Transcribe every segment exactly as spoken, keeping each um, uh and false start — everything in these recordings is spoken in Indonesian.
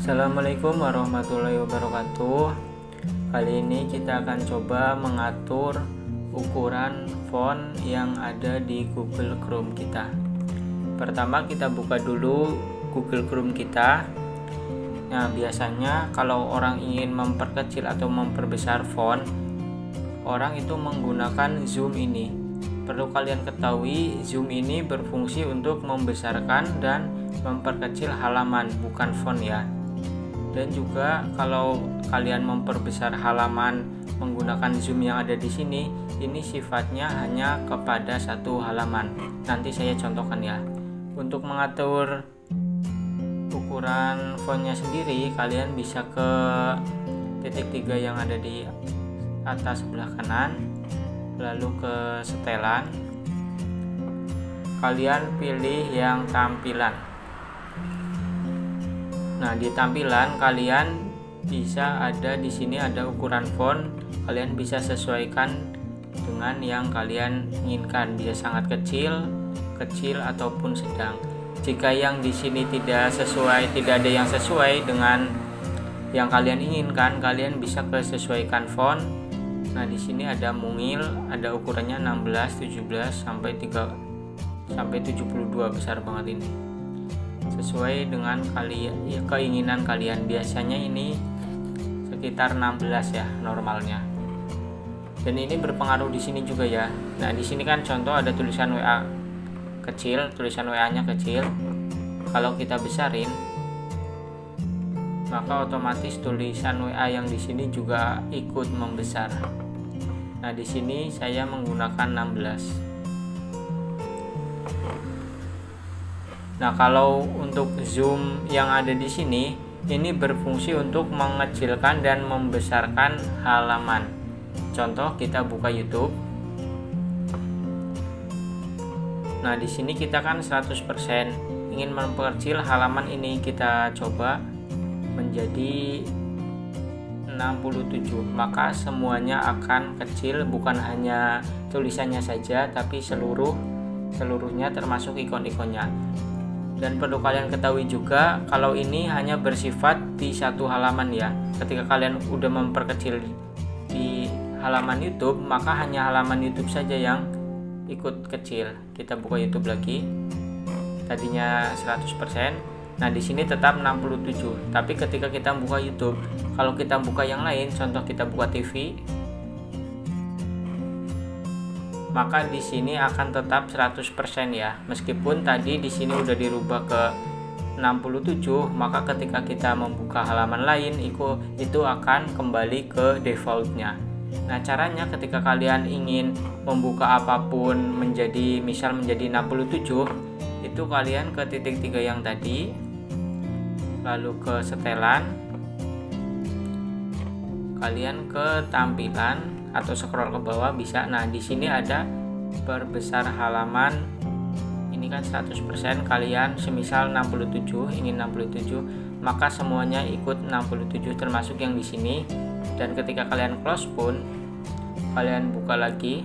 Assalamualaikum warahmatullahi wabarakatuh. Kali ini kita akan coba mengatur ukuran font yang ada di Google Chrome kita. Pertama kita buka dulu Google Chrome kita. Nah, biasanya kalau orang ingin memperkecil atau memperbesar font, orang itu menggunakan zoom ini. Perlu kalian ketahui, zoom ini berfungsi untuk membesarkan dan memperkecil halaman, bukan font ya. Dan juga kalau kalian memperbesar halaman menggunakan zoom yang ada di sini, ini sifatnya hanya kepada satu halaman. Nanti saya contohkan ya. Untuk mengatur ukuran fontnya sendiri, kalian bisa ke titik tiga yang ada di atas sebelah kanan, lalu ke setelan. Kalian pilih yang tampilan. Nah, di tampilan kalian bisa ada di sini ada ukuran font. Kalian bisa sesuaikan dengan yang kalian inginkan, bisa sangat kecil, kecil ataupun sedang. Jika yang di sini tidak sesuai, tidak ada yang sesuai dengan yang kalian inginkan, kalian bisa ke sesuaikan font. Nah, di sini ada mungil, ada ukurannya enam belas, tujuh belas sampai tiga sampai tujuh puluh dua, besar banget ini. Sesuai dengan kalian ya, keinginan kalian. Biasanya ini sekitar enam belas ya normalnya. Dan ini berpengaruh di sini juga ya. Nah, di sini kan contoh ada tulisan W A kecil, tulisan W A-nya kecil. Kalau kita besarin, maka otomatis tulisan W A yang di sini juga ikut membesar. Nah, di sini saya menggunakan enam belas. Nah, kalau untuk zoom yang ada di sini, ini berfungsi untuk mengecilkan dan membesarkan halaman. Contoh, kita buka YouTube. Nah, di sini kita kan seratus persen ingin memperkecil halaman ini, kita coba menjadi enam puluh tujuh. Maka semuanya akan kecil, bukan hanya tulisannya saja, tapi seluruh seluruhnya termasuk ikon-ikonnya. Dan perlu kalian ketahui juga, kalau ini hanya bersifat di satu halaman ya. Ketika kalian udah memperkecil di halaman YouTube, maka hanya halaman YouTube saja yang ikut kecil. Kita buka YouTube lagi. Tadinya seratus persen. Nah, di sini tetap enam puluh tujuh. Tapi ketika kita buka YouTube, kalau kita buka yang lain, contoh kita buka T V, maka di sini akan tetap seratus persen ya. Meskipun tadi di sini udah dirubah ke enam puluh tujuh, maka ketika kita membuka halaman lain itu itu akan kembali ke defaultnya. Nah, caranya ketika kalian ingin membuka apapun menjadi misal menjadi enam puluh tujuh, itu kalian ke titik tiga yang tadi, lalu ke setelan, kalian ke tampilan atau scroll ke bawah bisa. Nah, di sini ada perbesar halaman. Ini kan seratus persen, kalian semisal enam puluh tujuh, ingin enam puluh tujuh, maka semuanya ikut enam puluh tujuh termasuk yang di sini. Dan ketika kalian close pun, kalian buka lagi.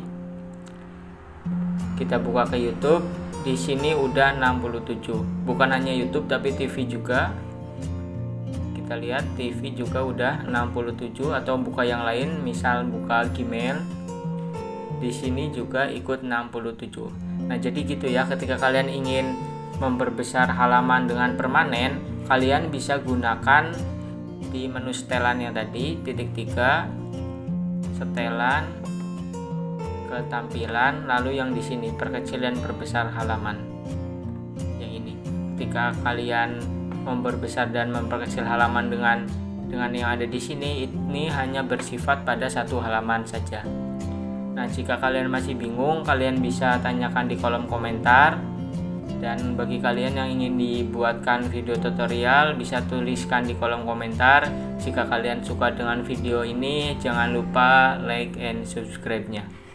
Kita buka ke YouTube, di sini udah enam puluh tujuh. Bukan hanya YouTube tapi T V juga. Kita lihat T V juga udah enam puluh tujuh, atau buka yang lain misal buka Gmail, di sini juga ikut enam puluh tujuh. Nah, jadi gitu ya, ketika kalian ingin memperbesar halaman dengan permanen, kalian bisa gunakan di menu setelan yang tadi, titik tiga, setelan, ke tampilan, lalu yang di sini perkecil dan perbesar halaman. Yang ini. Ketika kalian memperbesar dan memperkecil halaman dengan dengan yang ada di sini, ini hanya bersifat pada satu halaman saja. Nah, jika kalian masih bingung, kalian bisa tanyakan di kolom komentar. Dan bagi kalian yang ingin dibuatkan video tutorial, bisa tuliskan di kolom komentar. Jika kalian suka dengan video ini, jangan lupa like and subscribe-nya.